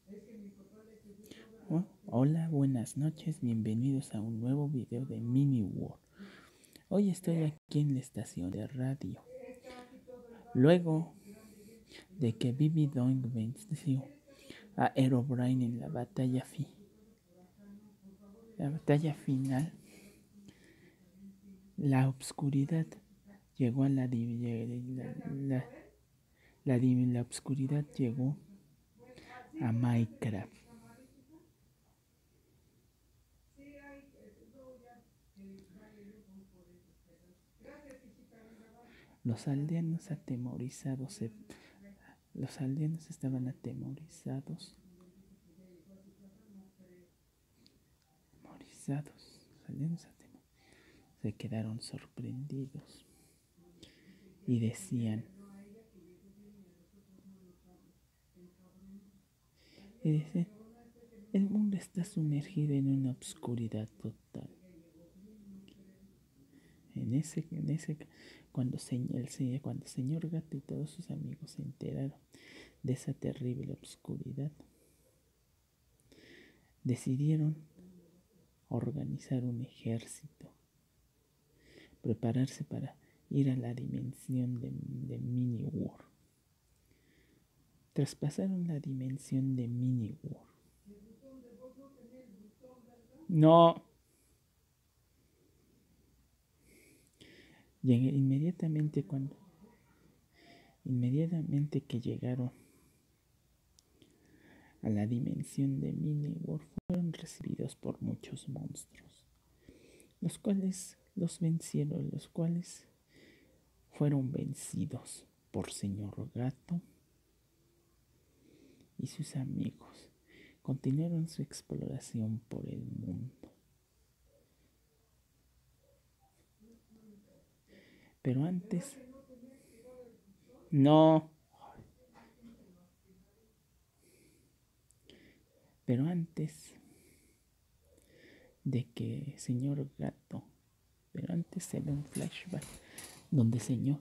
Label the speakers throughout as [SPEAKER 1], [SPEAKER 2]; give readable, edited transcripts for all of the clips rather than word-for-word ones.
[SPEAKER 1] Hola, buenas noches, bienvenidos a un nuevo video de Mini Worl. Hoy estoy aquí en la estación de radio. Luego de que Bibi Dong venció a Herobrine en la batalla final, la oscuridad llegó a la oscuridad llegó a Minecraft. Los aldeanos estaban atemorizados. Se quedaron sorprendidos y decían, el mundo está sumergido en una oscuridad total. Cuando señor Gato y todos sus amigos se enteraron de esa terrible oscuridad, decidieron organizar un ejército, prepararse para ir a la dimensión de Mini Worl. Traspasaron la dimensión de Mini Worl. No. Inmediatamente que llegaron a la dimensión de Mini World, fueron recibidos por muchos monstruos, los cuales fueron vencidos por señor Gato y sus amigos. Continuaron su exploración por el mundo. Pero antes de que señor Gato, se ve un flashback donde señor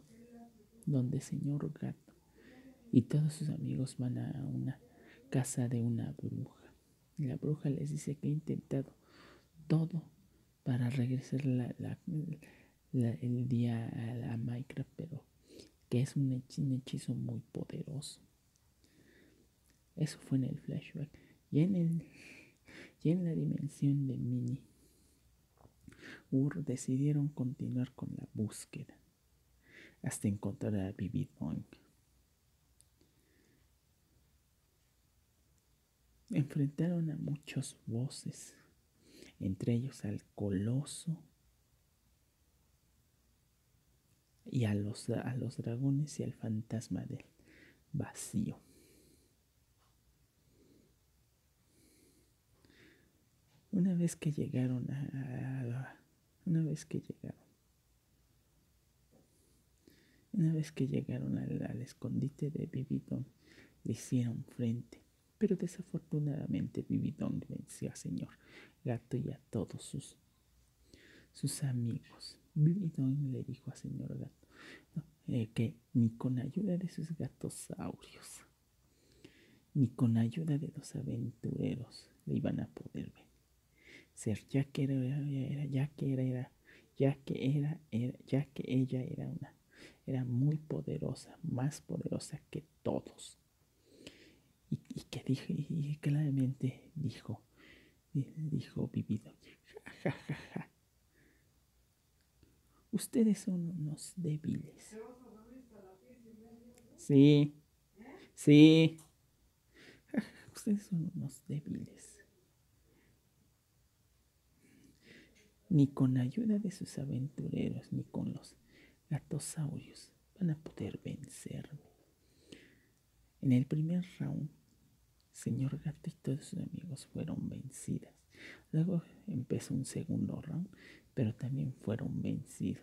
[SPEAKER 1] Gato y todos sus amigos van a una casa de una bruja. Y la bruja les dice que ha intentado todo para regresar el día a Minecraft, pero que es un hechizo muy poderoso. Eso fue en el flashback. Y en la dimensión de Mini Worl decidieron continuar con la búsqueda hasta encontrar a Bibi Dong. Enfrentaron a muchos bosses, entre ellos al coloso y a los dragones y al fantasma del vacío. Una vez que llegaron al escondite de Bibi Dong, le hicieron frente, pero desafortunadamente Bibi Dong venció a señor Gato y a todos sus amigos. Bibi Dong le dijo a señor Gato que ni con ayuda de sus gatosaurios, ni con ayuda de los aventureros le iban a poder vencer, ya que ella era muy poderosa, más poderosa que todos. Y claramente dijo Bibi Dong, ja, ja, ja, ja. Ustedes son unos débiles. Sí. Ustedes son unos débiles. Ni con ayuda de sus aventureros, ni con los gatosaurios van a poder vencerme. En el primer round, señor Gato y todos sus amigos fueron vencidas. Luego empezó un segundo round, pero también fueron vencidos.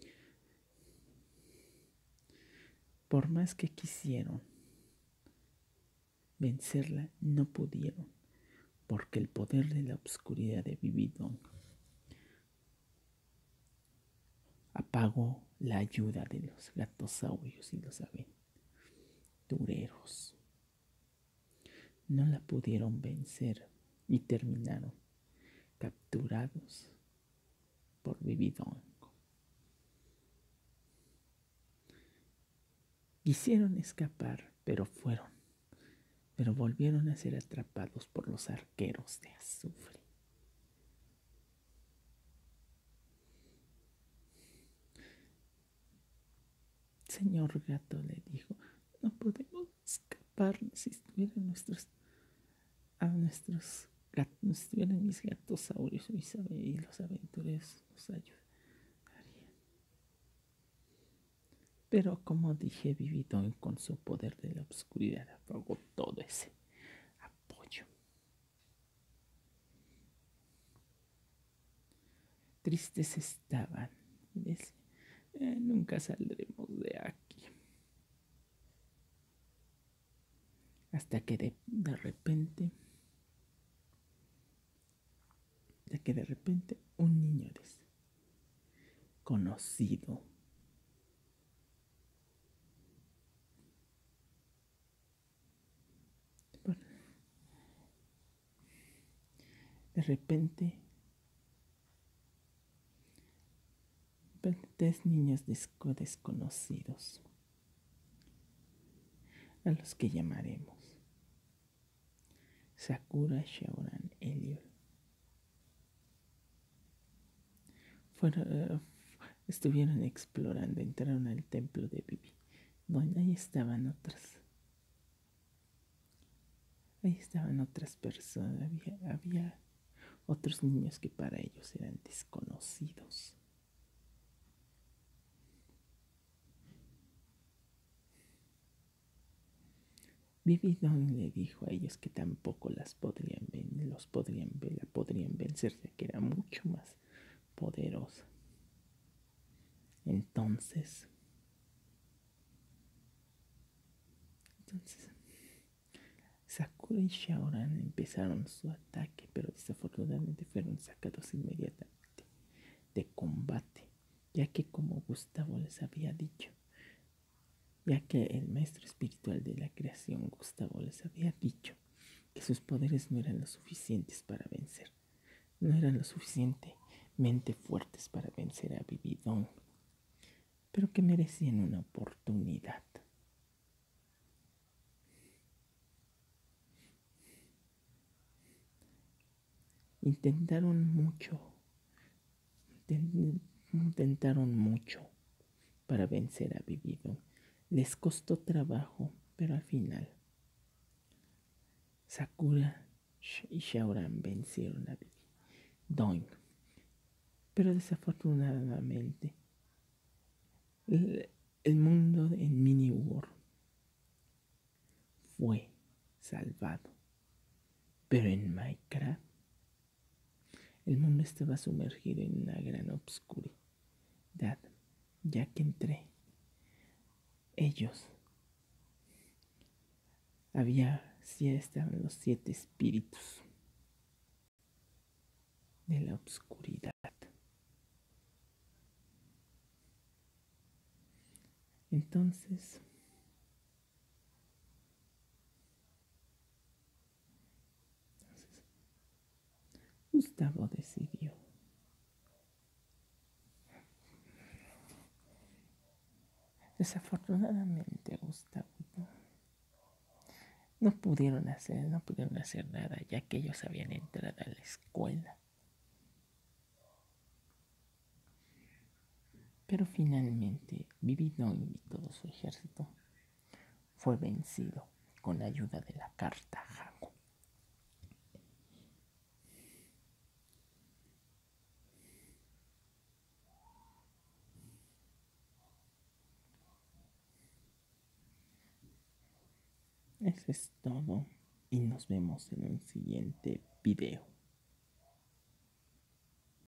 [SPEAKER 1] Por más que quisieron vencerla, no pudieron, porque el poder de la oscuridad de Bibi Dong apagó la ayuda de los gatosaurios y los aventureros. no la pudieron vencer y terminaron capturados por Bibi Dong. Quisieron escapar, pero volvieron a ser atrapados por los arqueros de azufre. Señor gato, le dijo, no podemos escapar si estuvieran estuvieran mis gatosaurios y los aventureros nos ayudarían. Pero como dije, Bibi Dong con su poder de la oscuridad apagó todo ese apoyo. Tristes estaban y decían, nunca saldremos de aquí. Hasta que de repente un niño desconocido de repente 3 niños desconocidos a los que llamaremos Sakura, Shaoran, Eliol. Estuvieron explorando, entraron al templo de Bibi, donde ahí estaban otras personas, había otros niños que para ellos eran desconocidos. Bibi Dong le dijo a ellos que tampoco la podrían vencer, ya que era mucho más poderosa. Entonces Sakura y Shaoran empezaron su ataque, pero desafortunadamente fueron sacados inmediatamente de combate, ya que como Gustavo les había dicho, ya que el maestro espiritual de la creación, Gustavo, les había dicho que sus poderes no eran lo suficientes para vencer, no eran lo suficientemente fuertes para vencer a Bibi Dong, pero que merecían una oportunidad. Intentaron mucho para vencer a Bibi Dong. Les costó trabajo, pero al final Sakura y Shaoran vencieron a Bibi Dong. Pero desafortunadamente el mundo en Mini Worl fue salvado. Pero en Minecraft el mundo estaba sumergido en una gran obscuridad, ya que entre ellos estaban los 7 espíritus de la oscuridad. Entonces Gustavo decidió desafortunadamente Gustavo no pudieron hacer nada, ya que ellos habían entrado a la escuela. Pero finalmente Bibi Dong y todo su ejército fue vencido con ayuda de la carta Jago. Eso es todo y nos vemos en un siguiente video.